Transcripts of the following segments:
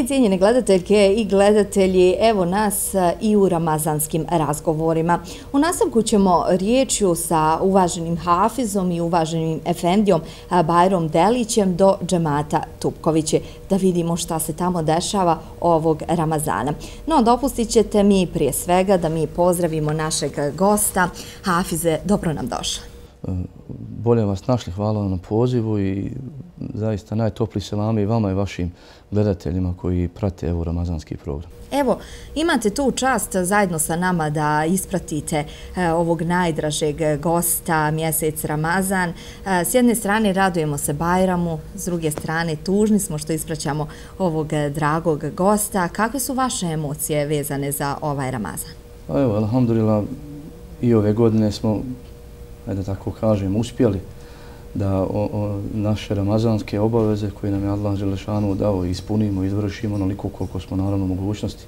cijenjene gledateljke i gledatelji, evo nas i u ramazanskim razgovorima. U nastavku ćemo riječju sa uvaženim hafizom i uvaženim efendijom Bajrom Delićem do džemata Tupkovići, da vidimo šta se tamo dešava ovog Ramazana. No, dopustit ćete mi prije svega da mi pozdravimo našeg gosta. Hafize, dobro nam došli. Bolje vas našli, hvala vam na pozivu i zaista najtopliji selami i vama i vašim gledateljima koji prate evo ramazanski program. Evo, imate tu čast zajedno sa nama da ispratite ovog najdražeg gosta, mjesec Ramazan. S jedne strane radujemo se Bajramu, s druge strane tužni smo što ispraćamo ovog dragog gosta. Kakve su vaše emocije vezane za ovaj Ramazan? Evo, alhamdulillah, i ove godine smo, da tako kažem, uspjeli da naše ramazanske obaveze koje nam je Allah Želešanu dao ispunimo, izvršimo onoliko koliko smo naravno mogućnosti.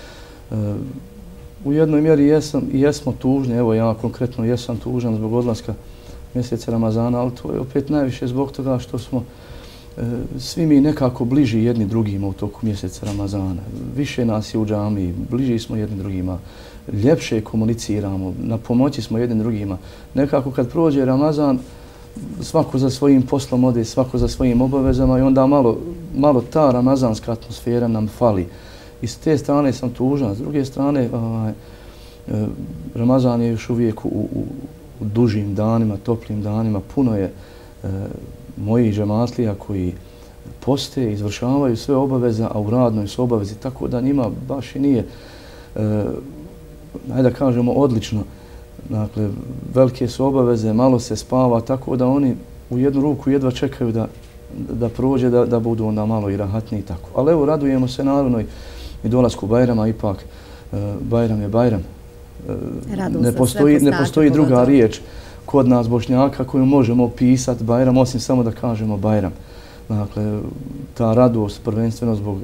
U jednoj mjeri jesmo tužni, evo ja konkretno jesam tužan zbog odlaska mjeseca Ramazana, ali to je opet najviše zbog toga što smo svi mi nekako bliži jedni drugima u toku mjeseca Ramazana. Više nas je u džamiji, bliži smo jedni drugima, ljepše komuniciramo, na pomoći smo jedni drugima. Nekako kad prođe Ramazan, svako za svojim poslom ode, svako za svojim obavezama i onda malo ta ramazanska atmosfera nam fali. I s te strane sam tužan, s druge strane Ramazan je još uvijek u dužim danima, toplim danima. Puno je mojih džematlija koji poste, izvršavaju sve obaveze, a u radnoj su obavezi, tako da njima baš i nije, ajde da kažemo, odlično. Dakle, velike su obaveze, malo se spava, tako da oni u jednu ruku jedva čekaju da prođe, da budu onda malo i rahatniji i tako. Ali evo, radujemo se naravno i dolasku Bajrama, ipak Bajram je Bajram. Ne postoji druga riječ kod nas Bošnjaka koju možemo opisati Bajram, osim samo da kažemo Bajram. Dakle, ta radost prvenstveno zbog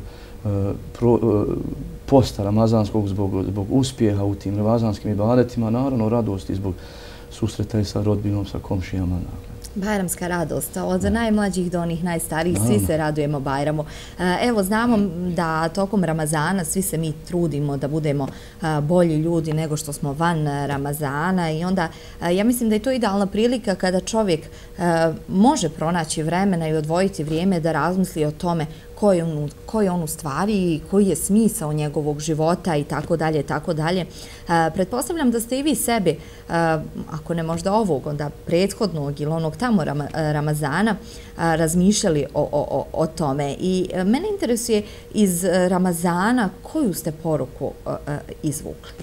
posta ramazanskog, zbog uspjeha u tim ramazanskim ibadetima, naravno radost i zbog susreta i sa rodbinom, sa komšijama. Bajramska radost, od najmlađih do onih najstarijih, svi se radujemo Bajramu. Evo, znamo da tokom Ramazana svi se mi trudimo da budemo bolji ljudi nego što smo van Ramazana i onda ja mislim da je to idealna prilika kada čovjek može pronaći vremena i odvojiti vrijeme da razmisli o tome ko je on u stvari i koji je smisao njegovog života i tako dalje, i tako dalje. Pretpostavljam da ste i vi sebi, ako ne možda ovog, onda prethodnog ili onog tamo Ramazana, razmišljali o tome. I mene interesuje iz Ramazana koju ste poruku izvukli?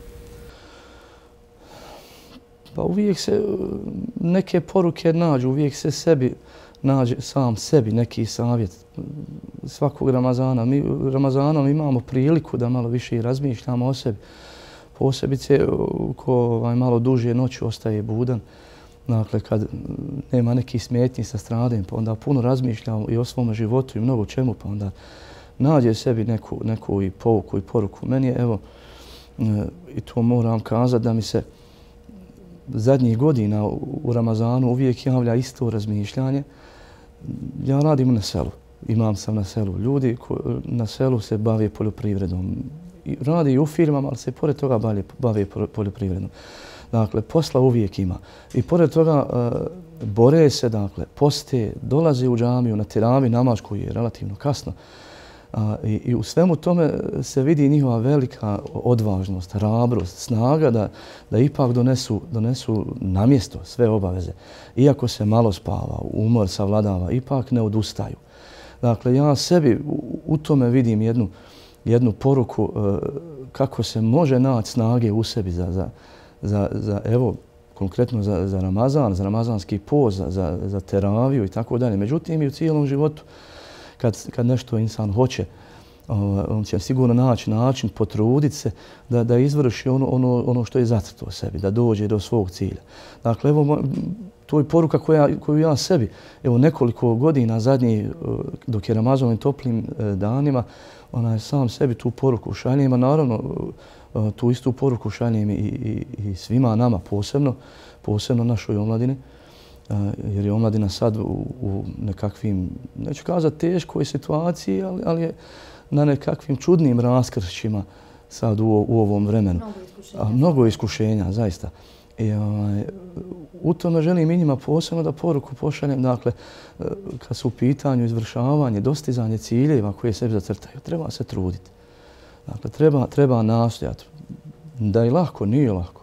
Pa uvijek se neke poruke nađu, uvijek se nađe sam sebi neki savjet. Svakog Ramazana. Mi Ramazanom imamo priliku da malo više i razmišljamo o sebi. Posebice ko malo duže noću ostaje budan. Dakle, kad nema nekih smetnji sa stradem, pa onda puno razmišljamo i o svom životu i mnogo čemu, pa onda nađe sebi neku i pouku i poruku. Meni je, evo, i to moram kazati, da mi se zadnjih godina u Ramazanu uvijek javlja isto razmišljanje. Ja radim na selu, imam sam na selu. Ljudi na selu se bave poljoprivredom. Radi i u firmama, ali se pored toga bave poljoprivredom. Dakle, posla uvijek ima. I pored toga bore se, dakle, poste, dolaze u džamiju na teravih namaz koji je relativno kasno. I u svemu tome se vidi njihova velika odvažnost, hrabrost, snaga da ipak donesu na mjesto sve obaveze. Iako se malo spava, umor savladava, ipak ne odustaju. Dakle, ja sebi u tome vidim jednu poruku kako se može naći snage u sebi za evo, konkretno za Ramazan, za ramazanski post, za teraviju i tako dalje. Međutim, i u cijelom životu, kad nešto insan hoće, on će sigurno naći način, potruditi se da izvrši ono što je zacrtao sebi, da dođe do svog cilja. Dakle, evo, to je poruka koju ja sebi, evo, nekoliko godina zadnjih, dok je Ramazan i toplim danima, sam sebi tu poruku šaljem, a naravno tu istu poruku šaljem i svima nama posebno našoj omladini. Jer je omladina sad u nekakvim, neću kazati teškoj situaciji, ali je na nekakvim čudnim raskršćima sad u ovom vremenu. Mnogo iskušenja, zaista. I, u tome želim i njima posebno da poruku pošaljem, dakle, kad su u pitanju izvršavanje, dostizanje ciljeva koje sebi zacrtaju, treba se truditi. Dakle, treba nastojati. Da je lako, nije lako.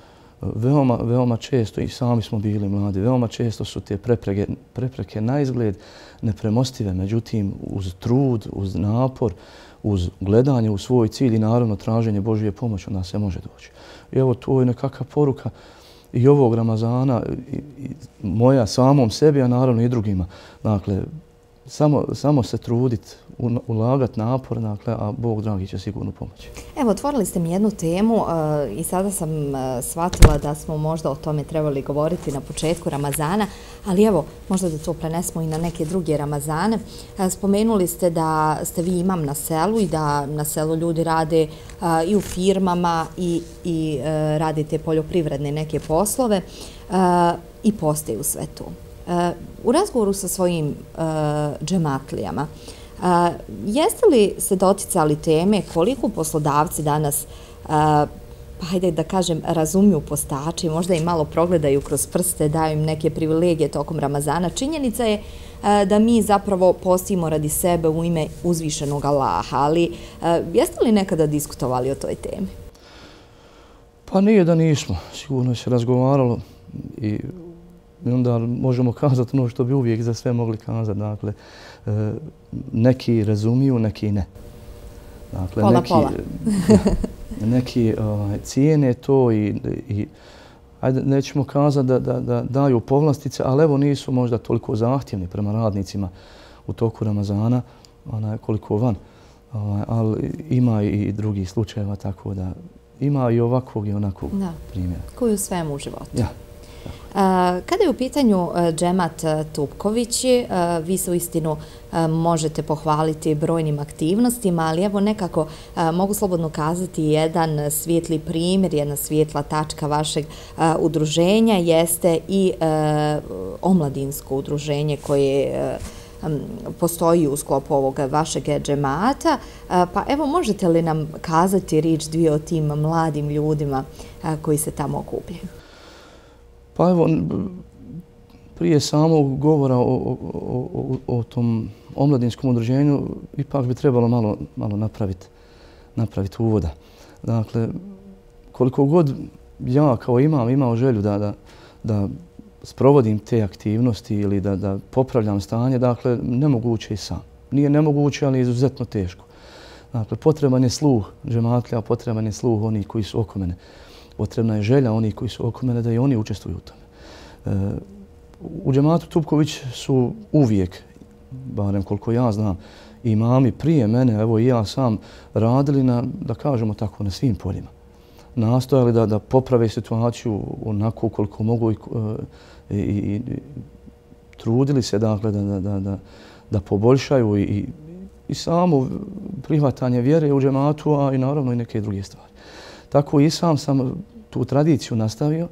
Veoma često, i sami smo bili mladi, veoma često su te prepreke na izgled nepremostive. Međutim, uz trud, uz napor, uz gledanje u svoj cilj i naravno traženje Božje pomoći, onda se može doći. I evo, to je nekakva poruka i ovog Ramazana, i moja samom sebi, a naravno i drugima. Dakle, samo se truditi, ulagati napor, dakle, a Bog dragi će sigurno pomoći. Evo, otvorili ste mi jednu temu i sada sam shvatila da smo možda o tome trebali govoriti na početku Ramazana, ali evo, možda da to prenesemo i na neke druge Ramazane. Spomenuli ste da ste vi imam na selu i da na selu ljudi rade i u firmama i radite poljoprivredne neke poslove i postaju sve to. U razgovoru sa svojim džematlijama, jeste li se doticali teme koliko poslodavci danas, pa hajde da kažem, razumiju postače, možda i malo progledaju kroz prste, daju im neke privilegije tokom Ramazana? Činjenica je da mi zapravo postimo radi sebe u ime uzvišenog Allaha, ali jeste li nekada diskutovali o toj temi? Pa nije da nismo. Sigurno se razgovaralo i onda možemo kazati ono što bi uvijek za sve mogli kazati. Dakle, neki razumiju, neki ne. Dakle, pola. Neki cijene to i ajde, nećemo kazati da daju povlastice, ali evo nisu možda toliko zahtjevni prema radnicima u toku Ramazana, koliko van. Ali ima i drugih slučajeva, tako da ima i ovakvog i onakvog primjera. Koji u svemu u životu. Ja. Kada je u pitanju džemat Tupković, vi se uistinu možete pohvaliti brojnim aktivnostima, ali evo nekako mogu slobodno kazati jedan svijetli primjer, jedna svijetla tačka vašeg udruženja jeste i omladinsko udruženje koje postoji u sklopu ovog vašeg džemata. Pa evo, možete li nam kazati riječ dvije o tim mladim ljudima koji se tamo okupljaju? Pa evo, prije samog govora o tom omladinskom udruženju ipak bi trebalo malo napraviti uvoda. Dakle, koliko god ja kao imao želju da sprovodim te aktivnosti ili da popravljam stanje, dakle, nemoguće i sam. Nije nemoguće, ali izuzetno teško. Dakle, potreban je sluh džematlija, potreban je sluh onih koji su oko mene. Potrebna je želja onih koji su oko mene da i oni učestvuju u tome. U džematu Tupković su uvijek, barem koliko ja znam, imami prije mene, evo i ja sam, radili na, da kažemo tako, na svim poljima. Nastojali da poprave situaciju onako koliko mogu i trudili se, dakle, da poboljšaju i samo prihvatanje vjere u džematu, a i naravno i neke druge stvari. Tako i sam tu tradiciju nastavio,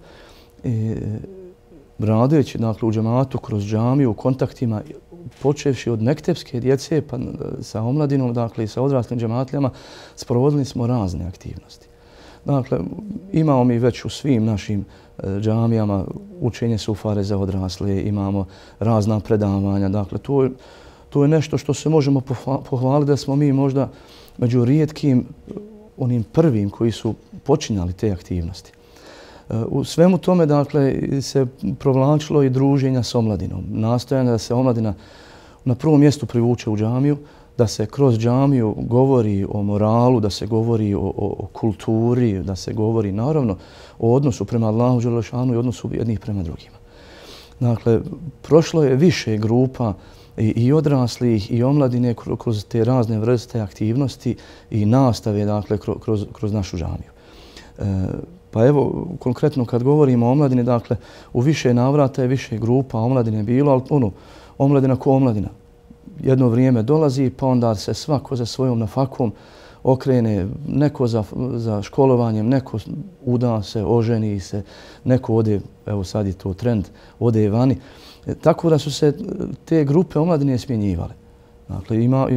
radeći, dakle, u džematu, kroz džamiju, u kontaktima, počevši od mektepske djece pa sa omladinom, dakle, i sa odraslim džematljama, sprovodili smo razne aktivnosti. Dakle, imamo mi već u svim našim džamijama učenje sufare za odrasle, imamo razna predavanja. Dakle, to je nešto što se možemo pohvaliti da smo mi možda među rijetkim onim prvim koji su počinjali te aktivnosti. U svemu tome, dakle, se provlačilo i druženja s omladinom. Nastojanje da se omladina na prvom mjestu privuče u džamiju, da se kroz džamiju govori o moralu, da se govori o kulturi, da se govori, naravno, o odnosu prema Allahu dželešanu i odnosu jednih prema drugima. Dakle, prošlo je više grupa i odraslih i omladine kroz te razne vrste aktivnosti i nastave, dakle, kroz našu džamiju. Pa evo, konkretno kad govorimo o omladini, dakle, u više navrata je više grupa omladine bilo, ali omladina ko omladina. Jedno vrijeme dolazi, pa onda se svako za svojom nafakom okrene, neko za školovanjem, neko uda se, oženi se, neko ode, evo sad je to trend, ode vani. Tako da su se te grupe omladine smjenjivale. Dakle,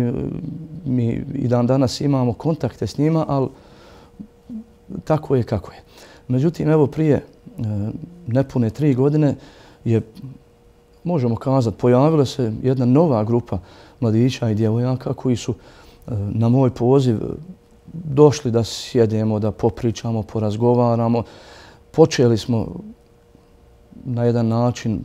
mi i dan danas imamo kontakte s njima, ali tako je kako je. Međutim, evo prije nepune 3 godine je, možemo kazati, pojavila se jedna nova grupa mladića i djevojaka koji su na moj poziv došli da sjedemo, da popričamo, porazgovaramo. Počeli smo na jedan način,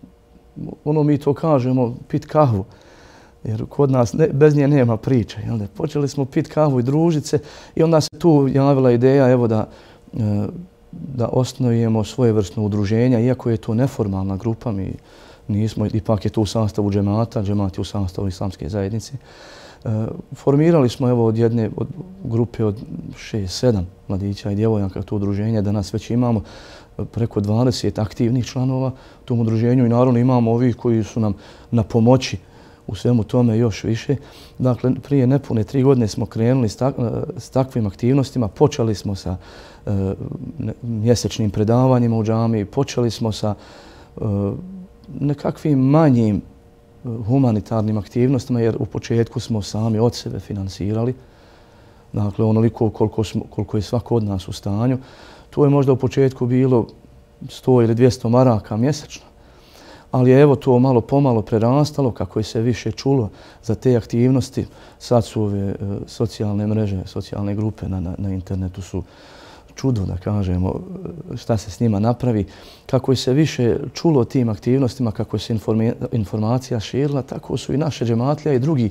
mi to kažemo, pit kahvu, jer kod nas bez nje nema priče. Počeli smo pit kahvu i družiti se i onda se tu javila ideja evo da osnujemo svojevrsno udruženje, iako je to neformalna grupa, mi nismo, ipak je to u sastavu džemata, džemat je u sastavu islamske zajednice. Formirali smo evo od jedne grupe od 6-7 mladića i djevojaka to udruženje. Danas već imamo preko 20 aktivnih članova u tom udruženju i naravno imamo ovih koji su nam na pomoći u svemu tome još više. Dakle, prije nepune 3 godine smo krenuli s takvim aktivnostima. Počeli smo sa mjesečnim predavanjima u džamiji, počeli smo sa nekakvim manjim humanitarnim aktivnostima, jer u početku smo sami od sebe finansirali. Dakle, onoliko koliko je svako od nas u stanju. To je možda u početku bilo 100 ili 200 maraka mjesečno. Ali je evo to malo pomalo prerastalo, kako je se više čulo za te aktivnosti. Sad su ove socijalne mreže, socijalne grupe na internetu su čudo, da kažemo, šta se s njima napravi. Kako je se više čulo o tim aktivnostima, kako je se informacija širila, tako su i naše džematlije i drugi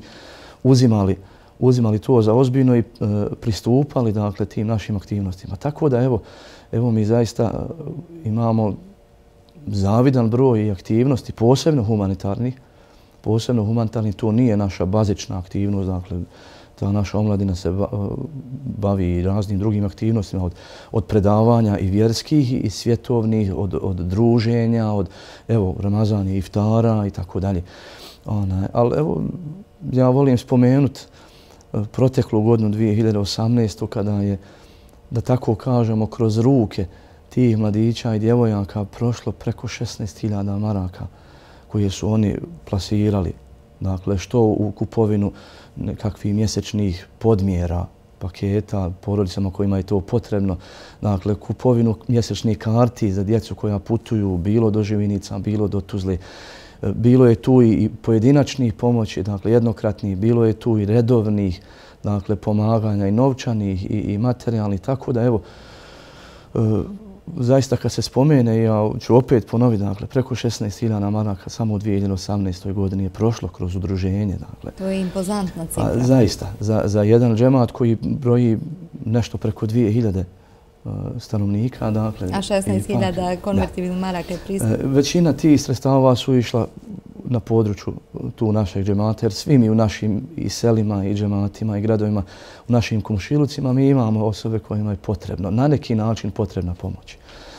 uzimali to za ozbiljno i pristupali, dakle, tim našim aktivnostima. Tako da evo mi zaista imamo zavidan broj aktivnosti, posebno humanitarnih. Posebno humanitarnih, to nije naša bazična aktivnost, dakle, ta naša omladina se bavi raznim drugim aktivnostima, od predavanja i vjerskih i svjetovnih, od druženja, od Ramazan i iftara i tako dalje. Ali evo, ja volim spomenuti proteklu godinu 2018. kada je, da tako kažemo, kroz ruke tih mladića i djevojaka prošlo preko 16.000 maraka koje su oni plasirali. Dakle, što u kupovinu nekakvih mjesečnih podmjera, paketa, porodicama kojima je to potrebno. Dakle, kupovinu mjesečnih karti za djecu koja putuju bilo do Živinica, bilo do Tuzle. Bilo je tu i pojedinačnih pomoći, dakle jednokratnih, bilo je tu i redovnih, dakle pomaganja i novčanih i materijalnih. Tako da evo, zaista kad se spomene, ja ću opet ponoviti, dakle, preko 16.000 maraka samo u 2018. godini je prošlo kroz udruženje. Dakle. To je impozantna cifra. Zaista, za jedan džemat koji broji nešto preko 2.000 stanovnika. Dakle, a 16.000 konvertibilnih maraka je pristup? Većina tih sredstava su išla na području tu našeg džemata, jer svi mi u našim i selima i džematima i gradovima, u našim komšilucima, mi imamo osobe kojima je potrebno, na neki način potrebna pomoć.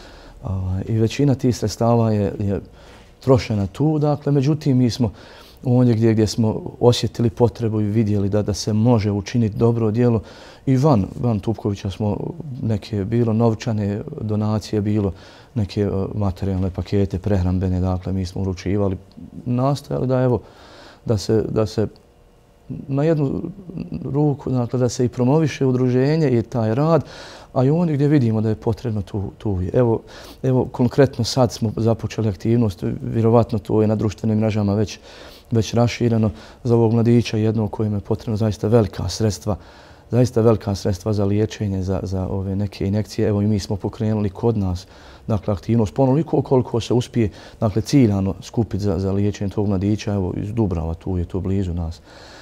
I većina tih sredstava je trošena tu, dakle, međutim, mi smo ondje gdje smo osjetili potrebu i vidjeli da se može učiniti dobro djelo i van Tupkovića smo neke bilo novčane donacije, bilo neke materijalne pakete, prehrambene, dakle, mi smo uručivali, nastojali da se na jednu ruku, dakle, da se i promoviše udruženje i taj rad, a i ondje gdje vidimo da je potrebno tu je. Evo, konkretno sad smo započeli aktivnost, vjerovatno to je na društvenim mrežama već rašireno za ovog mladića jednog kojima je potrebno zaista velika sredstva za liječenje, za ove neke injekcije. Evo i mi smo pokrenuli kod nas, dakle, aktivnost ponoliko koliko se uspije, dakle, ciljano skupiti za liječenje tog mladića. Evo iz Dubrava, tu je to blizu nas.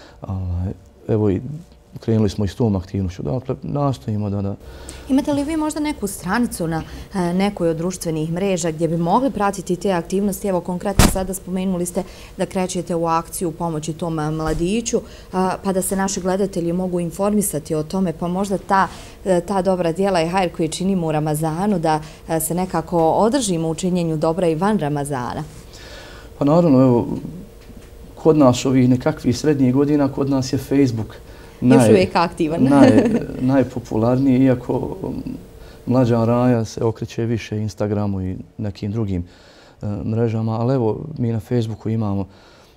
Evo i krenuli smo i s tom aktivnošću. Dakle, nastojimo da... Imate li vi možda neku stranicu na nekoj od društvenih mreža gdje bi mogli pratiti te aktivnosti? Evo, konkretno sada spomenuli ste da krećete u akciju u pomoći tom mladiću, pa da se naši gledatelji mogu informisati o tome, pa možda ta dobra djela i hajr koji činimo u Ramazanu, da se nekako održimo u činjenju dobra i van Ramazana. Pa naravno, evo, kod nas ovih nekakvih srednjih godina, kod nas je Facebook još uvijek aktivan. Najpopularniji, iako mlađa Raja se okreće više Instagramu i nekim drugim mrežama, ali evo, mi na Facebooku imamo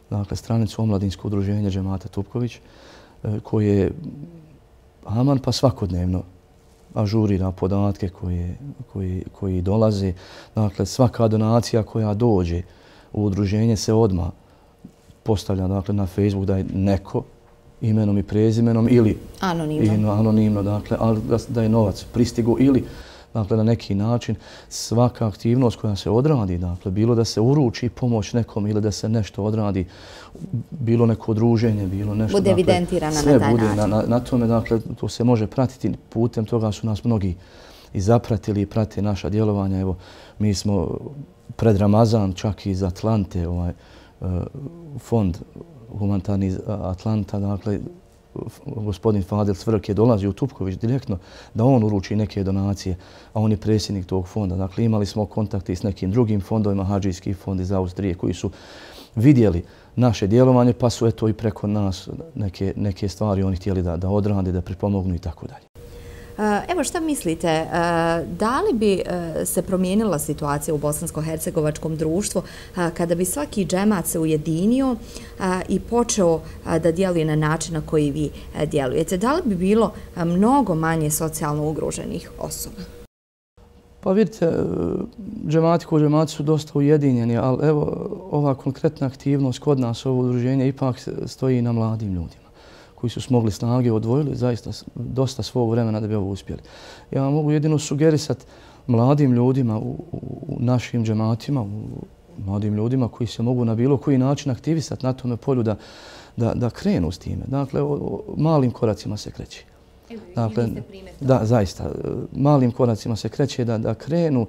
dakle, stranicu Omladinsko udruženje Džemata Tupković, koje aman pa svakodnevno ažurira podatke koji dolaze. Dakle, svaka donacija koja dođe u udruženje se odmah postavlja, dakle, na Facebook da je neko imenom i prezimenom ili anonimno, dakle, ali da je novac pristigo ili, dakle, na neki način svaka aktivnost koja se odradi, dakle, bilo da se uruči pomoć nekom ili da se nešto odradi, bilo neko udruženje, bilo nešto, bude evidentirana na taj način. Sve bude na tome, dakle, to se može pratiti. Putem toga su nas mnogi i zapratili i prate naša djelovanja. Evo, mi smo pred Ramazan čak iz Atlante, fond humanitarni Atlanta, dakle, gospodin Fadil Cvrk je dolazio u Tupković direktno da on uruči neke donacije, a on je predsjednik tog fonda. Dakle, imali smo kontakte s nekim drugim fondovima, Hadžijski fond iz Austrije, koji su vidjeli naše djelovanje, pa su eto i preko nas neke stvari oni htjeli da odrade, da pripomognu i tako dalje. Evo, šta mislite, da li bi se promijenila situacija u bosansko-hercegovačkom društvu kada bi svaki džemat se ujedinio i počeo da djeluje na način na koji vi djelujete? Da li bi bilo mnogo manje socijalno ugroženih osoba? Pa vidite, džemati ko džemati su dosta ujedinjeni, ali evo ova konkretna aktivnost kod nas, ovo udruženje, ipak stoji na mladim ljudima koji su smogli snage, odvojili zaista dosta svog vremena da bi ovo uspjeli. Ja mogu jedino sugerisati mladim ljudima u našim džematima, mladim ljudima koji se mogu na bilo koji način aktivisati na tome polju da krenu s time. Dakle, malim koracima se kreće. Dakle, da, zaista, malim koracima se kreće da krenu,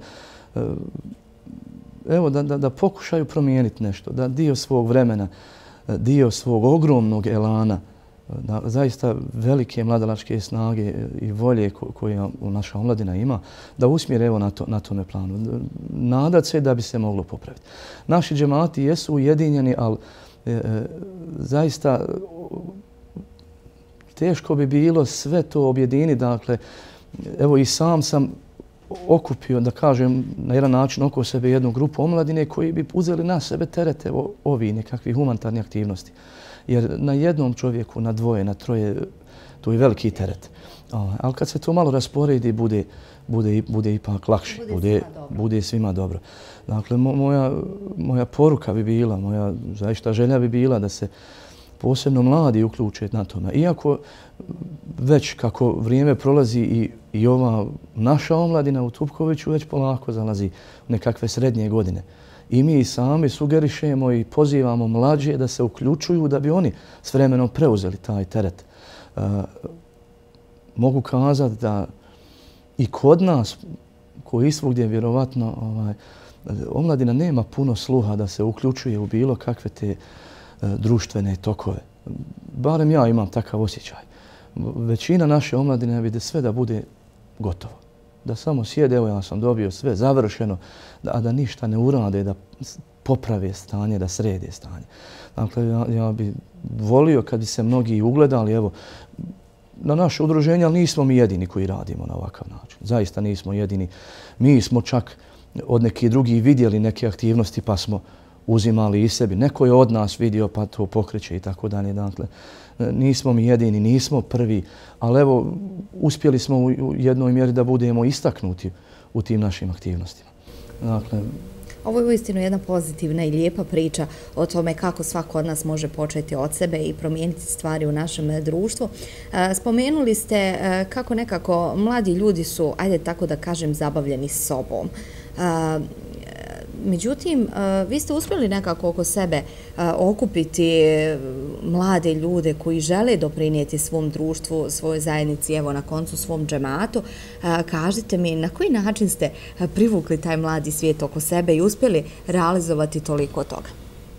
evo, da pokušaju promijeniti nešto, da dio svog vremena, dio svog ogromnog elana, zaista velike mladalačke snage i volje koje naša omladina ima, da usmjere evo na tome planu. Nadat se da bi se moglo popraviti. Naši džemati jesu ujedinjeni, ali zaista teško bi bilo sve to objediniti. Dakle, evo i sam sam okupio, da kažem, na jedan način oko sebe jednu grupu omladine koji bi uzeli na sebe terete ovi nekakvi humanitarni aktivnosti. Jer na jednom čovjeku, na dvoje, na troje, to je veliki teret. Ali kad se to malo rasporedi, bude ipak lakše, bude svima dobro. Dakle, moja poruka bi bila, moja zaista želja bi bila da se posebno mladi uključe na tome. Iako već kako vrijeme prolazi i ova naša omladina u Tupkoviću već polako zalazi u nekakve srednje godine. I mi sami sugerišemo i pozivamo mlađe da se uključuju da bi oni s vremenom preuzeli taj teret. Mogu kazati da i kod nas, koji svugdje vjerovatno, omladina nema puno sluha da se uključuje u bilo kakve te društvene tokove. Barem ja imam takav osjećaj. Većina naše omladine vide sve da bude gotovo. Da samo sjede, evo ja sam dobio sve završeno, a da ništa ne urade, da poprave stanje, da srede stanje. Dakle, ja bi volio kad bi se mnogi ugledali, evo, na naše udruženje, ali nismo mi jedini koji radimo na ovakav način. Zaista nismo jedini. Mi smo čak od nekih drugih vidjeli neke aktivnosti pa smo uzimali i sebi. Neko je od nas vidio pa to pokreće i tako dalje. Dakle, nismo mi jedini, nismo prvi, ali evo, uspjeli smo u jednoj mjeri da budemo istaknuti u tim našim aktivnostima. Dakle, ovo je uistinu jedna pozitivna i lijepa priča o tome kako svako od nas može početi od sebe i promijeniti stvari u našem društvu. Spomenuli ste kako nekako mladi ljudi su, ajde tako da kažem, zabavljeni sobom. Međutim, vi ste uspjeli nekako oko sebe okupiti mlade ljude koji žele doprinijeti svom društvu, svojoj zajednici, evo na koncu svom džematu. Kažite mi, na koji način ste privukli taj mladi svijet oko sebe i uspjeli realizovati toliko toga?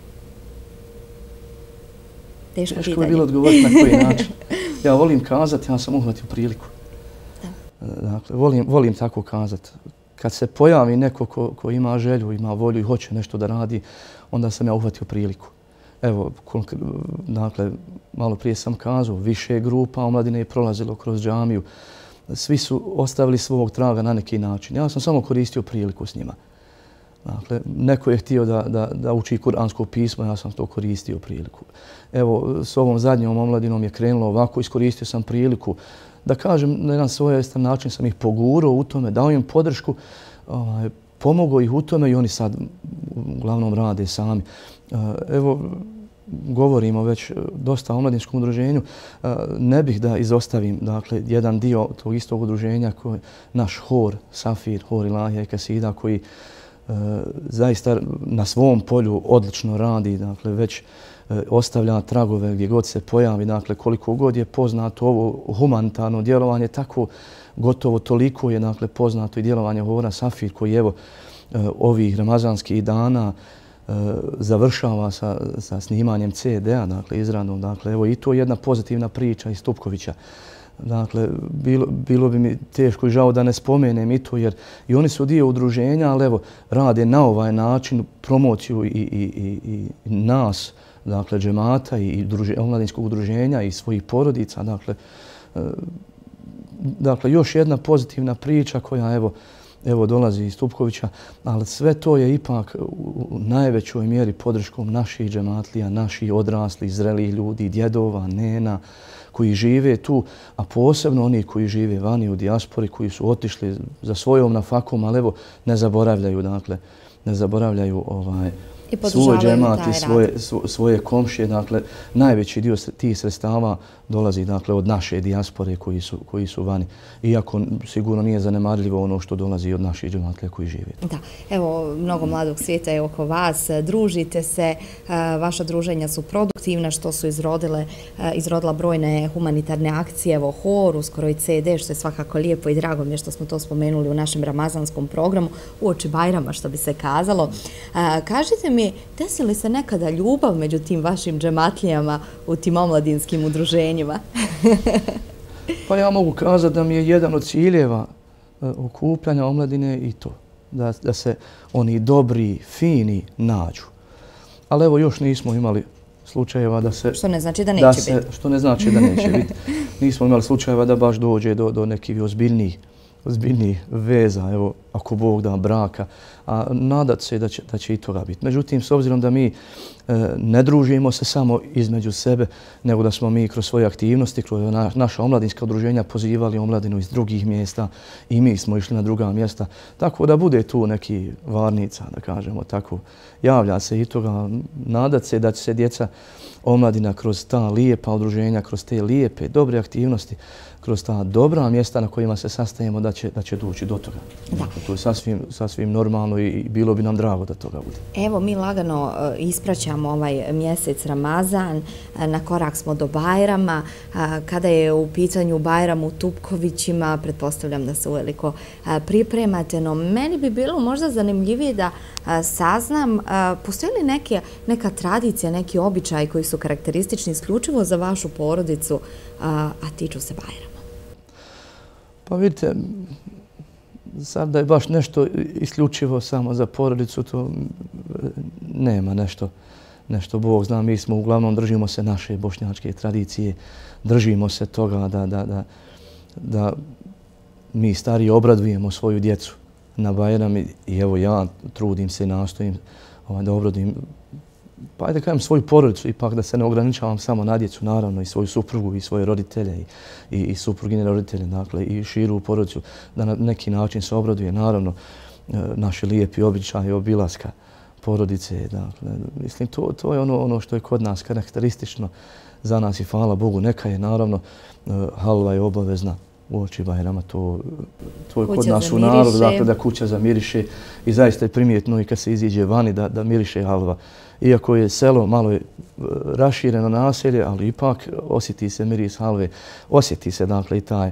Teško je bilo odgovoriti na koji način. Ja volim kazati, ja sam uhvatio priliku. Dakle, volim tako kazati. Kad se pojavi neko ko ima želju, ima volju i hoće nešto da radi, onda sam ja uhvatio priliku. Evo, dakle, malo prije sam kazao, više grupa omladine je prolazilo kroz džamiju. Svi su ostavili svog traga na neki način. Ja sam samo koristio priliku s njima. Dakle, neko je htio da uči kuransko pismo, ja sam to koristio priliku. Evo, s ovom zadnjom omladinom je krenulo ovako, iskoristio sam priliku da kažem, na jedan svojevrstan način sam ih pogurao u tome, dao im podršku, pomogao ih u tome i oni sad uglavnom rade sami. Evo, govorimo već dosta o omladinskom udruženju, ne bih da izostavim dakle, jedan dio tog istog udruženja koji je naš hor, Safir, hor Ilahija i Kasida, koji zaista na svom polju odlično radi, dakle, već ostavlja tragove gdje god se pojavi, dakle, koliko god je poznato ovo humanitarno djelovanje, tako gotovo toliko je dakle, poznato i djelovanje hora Safir, koji evo ovih ramazanskih dana završava sa snimanjem CD-a, dakle, izradom. Dakle, evo i to je jedna pozitivna priča iz Stupkovića. Dakle, bilo bi mi teško i žao da ne spomenem i to, jer i oni su dio udruženja, ali evo, rade na ovaj način promociju i nas, dakle, džemata i omladinskog udruženja i svojih porodica. Dakle, još jedna pozitivna priča koja, evo dolazi iz Stupkovića, ali sve to je ipak u najvećoj mjeri podrškom naših džematlija, naših odraslih, zrelih ljudi, djedova, nena, koji žive tu, a posebno oni koji žive vani u dijaspori, koji su otišli za svojom nafakom, ali evo ne zaboravljaju, dakle, ne zaboravljaju svoj džemat i svoje komšije. Dakle, najveći dio tih sredstava dolazi dakle, od naše dijaspore koji su vani. Iako sigurno nije zanemarljivo ono što dolazi od naših džematlija koji žive. Da, evo, mnogo mladog svijeta je oko vas, družite se, vaša druženja su produktivna, što su izrodila brojne humanitarne akcije, evo hor, uskoro i CD, što je svakako lijepo i drago mi je što smo to spomenuli u našem ramazanskom programu, uoči Bajrama, što bi se kazalo. Kažite mi, desi li se nekada ljubav među tim vašim džematlijama u tim omladinskim udruženjima? Pa ja mogu kazati da mi je jedan od ciljeva okupljanja omladine i to. Da se oni dobri, fini nađu. Ali evo još nismo imali slučajeva da se... Što ne znači da neće biti. Što ne znači da neće biti. Nismo imali slučajeva da baš dođe do nekih ozbiljnijih veza, evo, ako Bog da, braka, a nadat se da će i toga biti. Međutim, s obzirom da mi ne družimo se samo između sebe, nego da smo mi kroz svoje aktivnosti, kroz naša omladinska udruženja pozivali omladinu iz drugih mjesta i mi smo išli na druga mjesta, tako da bude tu neki varnica, da kažemo tako. Javlja se i toga, nadat se da će se djeca omladina kroz ta lijepa udruženja, kroz te lijepe, dobre aktivnosti, kroz ta dobra mjesta na kojima se sastajemo da će doći do toga. Dakle, to je sasvim normalno i bilo bi nam drago da toga bude. Evo, mi lagano ispraćamo ovaj mjesec Ramazan, na korak smo do Bajrama. Kada je u pitanju Bajram u Tupkovićima, pretpostavljam da se uveliko pripremate, no meni bi bilo možda zanimljivije da saznam, postoji li neka tradicija, neki običaj koji su karakteristični isključivo za vašu porodicu, a tiču se Bajrama? Pa vidite, sad da je baš nešto isključivo samo za porodicu, to nema nešto Bog zna. Mi smo uglavnom držimo se naše bošnjačke tradicije, držimo se toga da mi stariji obradujemo svoju djecu na Bajram i evo ja trudim se i nastojim da obradujem, pa ajde kažem, svoju porodicu, ipak da se ne ograničavam samo na djecu, naravno i svoju suprugu i svoje roditelje i suprugine roditelje, dakle i širu porodicu, da na neki način se obraduje, naravno, naši lijepi običaji obilaska porodice. Dakle, mislim, to je ono što je kod nas karakteristično za nas i hvala Bogu. Neka je, naravno, halva je obavezna uoči Bajrama, to je kod nas u narodu, dakle da kuća zamiriše i zaista je primjetno i kad se iziđe vani da miriše halva. Iako je selo malo je rašireno naselje, ali ipak osjeti se miris halve, osjeti se dakle i taj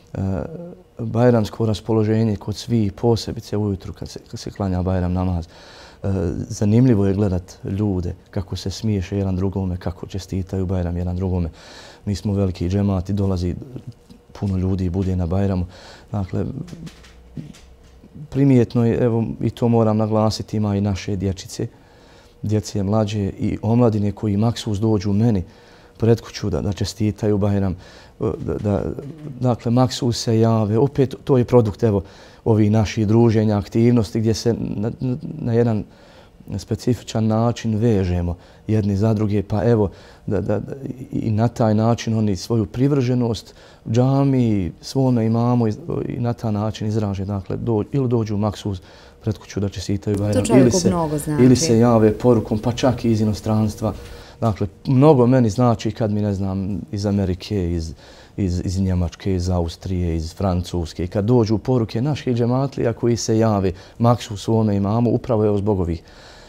bajramsko raspoloženje kod svih, posebice ujutru kad se klanja Bajram namaz. Zanimljivo je gledat ljude kako se smiješe jedan drugome, kako čestitaju Bajram jedan drugome. Mi smo veliki džemati, dolazi puno ljudi bude na Bajramu. Dakle, primjetno je, evo i to moram naglasiti, ima i naše dječice, djece mlađe i omladine koji maksus dođu meni pred kuću da čestitaju Bajram, dakle maksuz se jave, opet to je produkt evo ovih naših druženja, aktivnosti gdje se na jedan specifičan način vežemo jedni za druge, pa evo i na taj način oni svoju privrženost džami, svome imamu i na taj način izraže, dakle ili dođu u maksuz pred kuću da čestitaju Bajram, ili se jave porukom, pa čak i iz inostranstva. Dakle, mnogo meni znači kad mi, ne znam, iz Amerike, iz Njemačke, iz Austrije, iz Francuske, kad dođu poruke naših džematlija koji se jave maksu svome imamu, upravo je zbog ovih.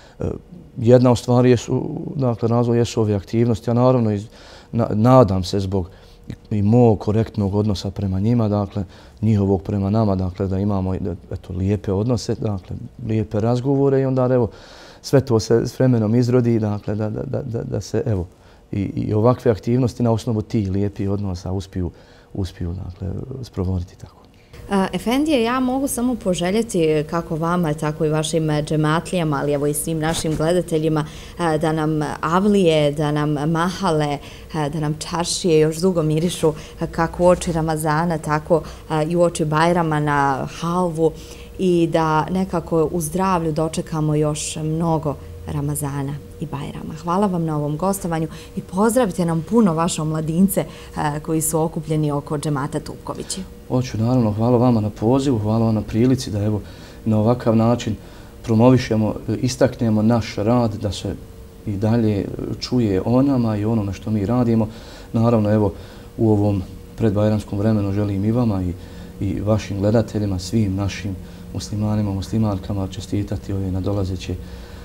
Jedna od stvari jesu, dakle, razvoj jesu ove aktivnosti, a naravno nadam se zbog i mog korektnog odnosa prema njima, dakle, njihovog prema nama, dakle, da imamo eto, lijepe odnose, dakle, lijepe razgovore i onda, evo, sve to se s vremenom izrodi, dakle, da se, evo, i ovakve aktivnosti na osnovu tih lijepih odnosa uspiju, dakle, sprovoditi tako. Efendije, ja mogu samo poželjeti kako vama, tako i vašim džematlijama, ali evo i svim našim gledateljima, da nam avlije, da nam mahale, da nam čaršije još dugo mirišu kako u oči Ramazana, tako i u oči Bajrama na halvu i da nekako u zdravlju dočekamo još mnogo Ramazana i Bajrama. Hvala vam na ovom gostovanju i pozdravite nam puno vaše omladince koji su okupljeni oko džemata Tupkovići. Hoću, naravno, hvala vama na pozivu, hvala vam na prilici da evo na ovakav način promovišemo, istaknemo naš rad, da se i dalje čuje o nama i onome što mi radimo. Naravno, evo u ovom predbajramskom vremenu želim i vama i vašim gledateljima, svim našim muslimanima, muslimankama čestitati ove nadolazeće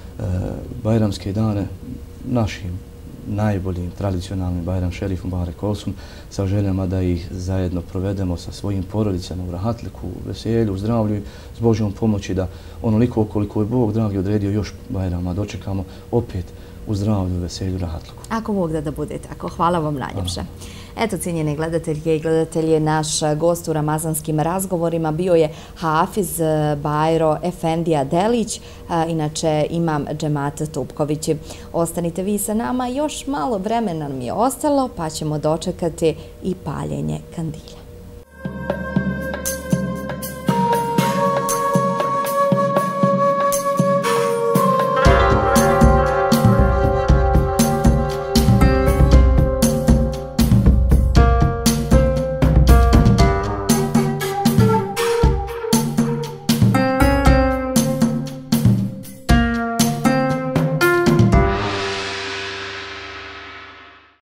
bajramske dane našim najboljim tradicionalnim Bajram Šerif Mubarek Olsun sa željama da ih zajedno provedemo sa svojim porodicama u rahatliku, u veselju, u zdravlju i s Božjom pomoći da onoliko koliko je Bog dragi odredio još Bajrama dočekamo opet u zdravlju, u veselju, u rahatliku. Ako Bog da bude tako. Hvala vam najljepše. Eto, cijenjene gledateljke i gledatelje, naš gost u ramazanskim razgovorima bio je Hafiz Bajro Efendija Delić, inače imam džemata Tupkovići. Ostanite vi sa nama, još malo vremena nam je ostalo, pa ćemo dočekati i paljenje kandilja.